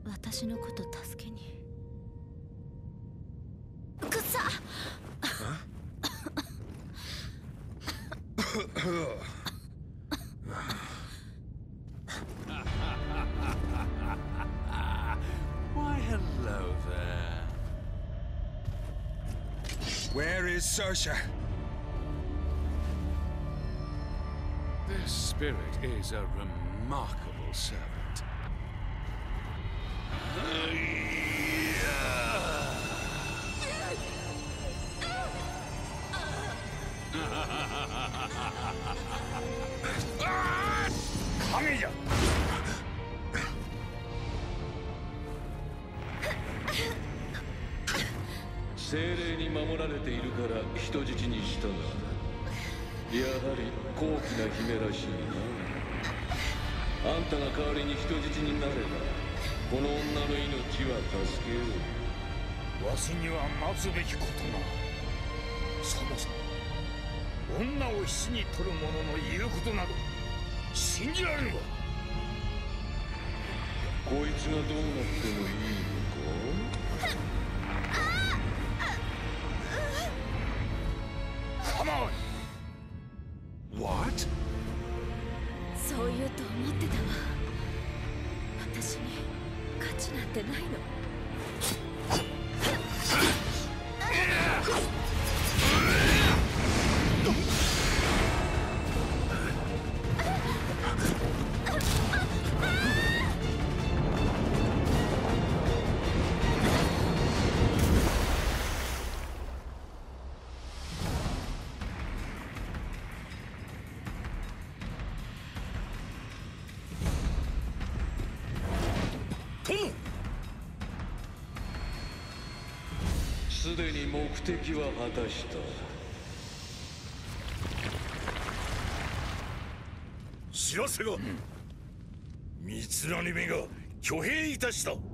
私のこと助けに。くっさ Why, hello there. Where is Sersha? This spirit is a remarkable servant. Kamiya! 精霊に守られているから人質にしたが、やはり高貴な姫らしいな。あんたが代わりに人質になれば、この女の命は助けよう。 わしには待つべきことな。そもそも女を死に取る者の言うことなど信じられぬわ。 こいつがどうなってもいいのか。 Come on! What? そう言うと思ってたわ。私に価値なんてないの。 すでに目的は果たした。 知らせが、三つ編み目が挙兵いたした。